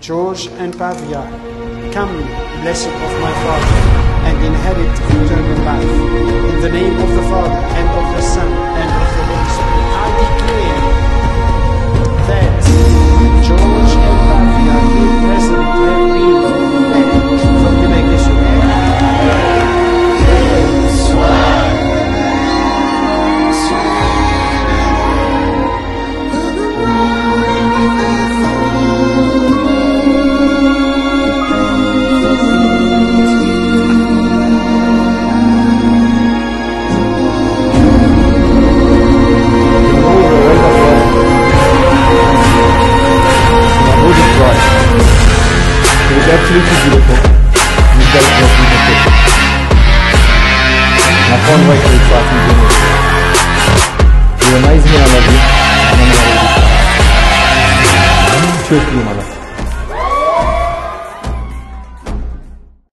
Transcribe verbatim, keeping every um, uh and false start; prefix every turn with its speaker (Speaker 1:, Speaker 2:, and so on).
Speaker 1: George and Pavia, come, blessed of my Father, and inherit eternal life. In the name of the Father, and of the Son, and of the Holy Spirit, I declare that George and Pavia here present have been married. From the make this absolutely beautiful. You've got it what you can do. I can't wait for exciting journey. You're amazing and I love you. And I'm going to love you. Truthfully, my love.